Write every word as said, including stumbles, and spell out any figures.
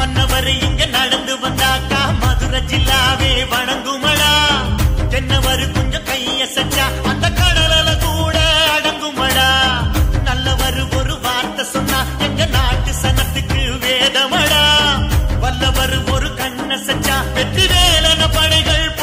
மன்னவர் இங்க நடந்து வந்தாக்கா மதுரை ஜில்லாவே வணங்குமடா. தென்னவர் கொஞ்சம் கைய சச்சா அந்த கடல கூட அடங்குமடா. நல்லவர் ஒரு வார்த்தை சொன்னா எங்க நாட்டு சனத்துக்கு வேதமடா. வல்லவர் ஒரு கண்ண சச்சா வெற்றி வேலன படைகள்